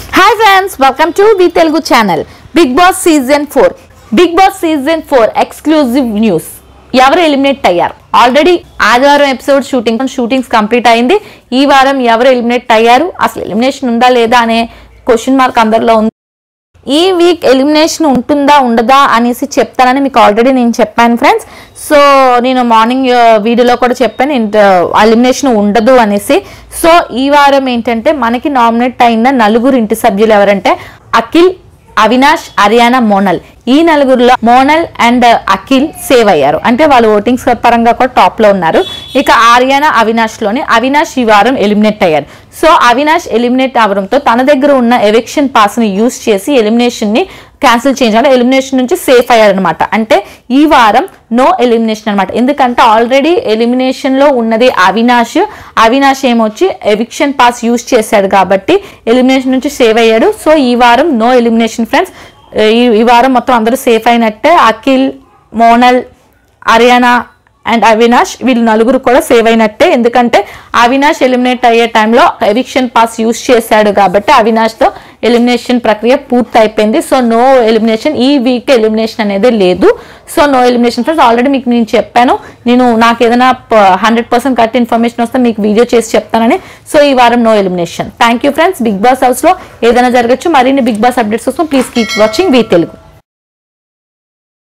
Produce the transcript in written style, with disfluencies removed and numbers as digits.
Hi friends, welcome to V Telugu channel. Bigg Boss season 4 exclusive news. ఎవరు eliminate అయ్యారు? Already ఆదివారం episode shootings complete అయింది. ఈ వారం ఎవరు ఎలిమినేట్ అయ్యారు, అసలు ఎలిమినేషన్ ఉందా లేదా అనే క్వశ్చన్ మార్క్ అందరిలో ఉంది. ఈ వీక్ ఎలిమినేషన్ ఉంటుందా ఉండదా అనేసి చెప్తానని మీకు ఆల్రెడీ నేను చెప్పాను ఫ్రెండ్స్. సో నేను మార్నింగ్ వీడియోలో కూడా చెప్పాను ఎలిమినేషన్ ఉండదు అనేసి. సో ఈ వారం ఏంటంటే మనకి నామినేట్ అయిన నలుగురు ఇంటి సభ్యులు ఎవరంటే అఖిల్, అవినాష్, అరియానా, మోనల్. ఈ నలుగురులో మోనల్ అండ్ అఖిల్ సేవ్ అయ్యారు, అంటే వాళ్ళు ఓటింగ్స్ పరంగా కూడా టాప్ లో ఉన్నారు. ఇక ఆర్యానా, అవినాష్ ఈ వారం ఎలిమినేట్ అయ్యారు. సో అవినాష్ ఎలిమినేట్ అవడంతో తన దగ్గర ఉన్న ఎవిక్షన్ పాస్ ని యూజ్ చేసి ఎలిమినేషన్ ని క్యాన్సిల్ చేయాలి, ఎలిమినేషన్ నుంచి సేఫ్ అయ్యారనమాట. అంటే ఈ వారం నో ఎలిమినేషన్ అనమాట. ఎందుకంటే ఆల్రెడీ ఎలిమినేషన్ లో ఉన్నది అవినాష్ ఏమొచ్చి ఎవిక్షన్ పాస్ యూజ్ చేశాడు కాబట్టి ఎలిమినేషన్ నుంచి సేవ్ అయ్యాడు. సో ఈ వారం నో ఎలిమినేషన్ ఫ్రెండ్స్. ఈ వారం మొత్తం అందరూ సేఫ్ అయినట్టే. అఖిల్, మోనల్, అరియానా అండ్ అవినాష్ వీళ్ళు నలుగురు కూడా సేవ్ అయినట్టే. ఎందుకంటే అవినాష్ ఎలిమినేట్ అయ్యే టైంలో ఎవిక్షన్ పాస్ యూజ్ చేశాడు కాబట్టి అవినాష్ తో ఎలిమినేషన్ ప్రక్రియ పూర్తి అయిపోయింది. సో నో ఎలిమినేషన్, ఈ వీక్ ఎలిమినేషన్ అనేది లేదు. So no elimination friends. Already మీకు నేను చెప్పాను, నాకు ఏదైనా 100% కరెక్ట్ ఇన్ఫర్మేషన్ వస్తే మీకు వీడియో చేసి చెప్తానని. సో ఈ వారం no elimination. Thank you friends. Bigg Boss house లో ఏదైనా జరగచ్చు. మరిన్ని బిగ్ బాస్ అప్డేట్స్ కోసం please keep watching V Telugu.